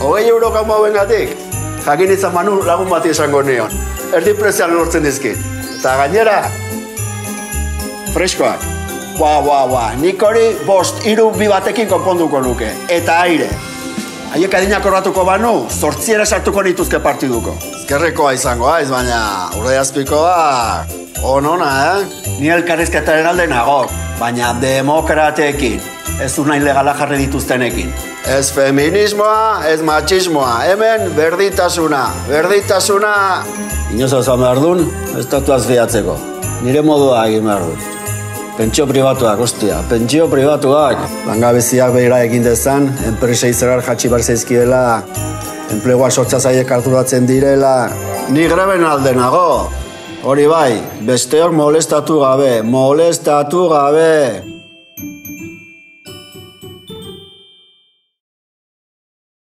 €20 gama bengatik. Jakin izan Manu lagun bati esango nion. Erdi prezian lortzen dizkit. Eta gainera, freskoak. Nik hori 5-3-2 batekin konponduko nuke. Eta aire. Haiek adinak horratuko banu, 8 sartuko nituzke partiduko. Ezkerrekoa izango haiz, baina Urdaiazpikoa onona, Ni elkarrizketaren alde nago, baina demokrateekin. Ez du nahi legala jarri dituztenekin. Ez feminismoa, ez machismoa. Hemen berditasuna. Inoz hau behar dun, estatuaz fiatzeko. Nire modua egin behar dut. Pentsio pribatuak, ostia, pentsio pribatuak. Langabeziak behira egin dezan, enpresei zerar jatxi bar zaizkiela, enplegua sortza zaiek arduratzen direla. Ni greben alde nago. Hori bai, besteok molestatu gabe.